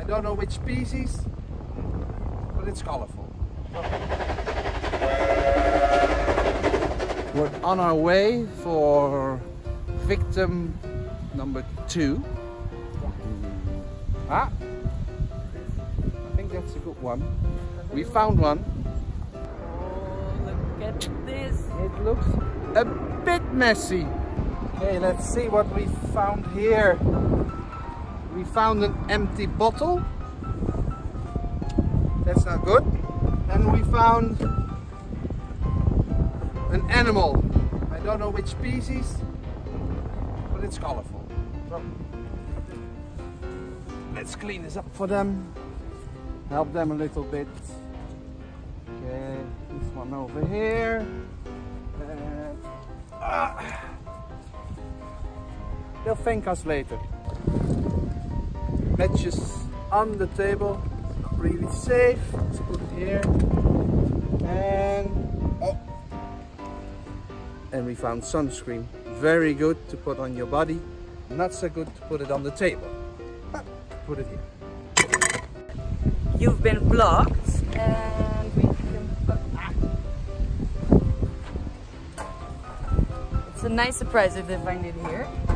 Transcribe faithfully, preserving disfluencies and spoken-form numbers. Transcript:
I don't know which species, but it's colorful. We're on our way for victim number two. Ah, I think that's a good one. We found one. Oh, look at this. It looks a bit messy. Okay, let's see what we found here. We found an empty bottle. That's not good. And we found an animal. I don't know which species, but it's colorful. So let's clean this up for them. Help them a little bit. Okay, this one over here. And, ah. They'll thank us later. Matches on the table, not really safe. Let's put it here. And oh, and we found sunscreen. Very good to put on your body. Not so good to put it on the table. But put it here. You've been blocked, and we can. Ah. It's a nice surprise if they find it here.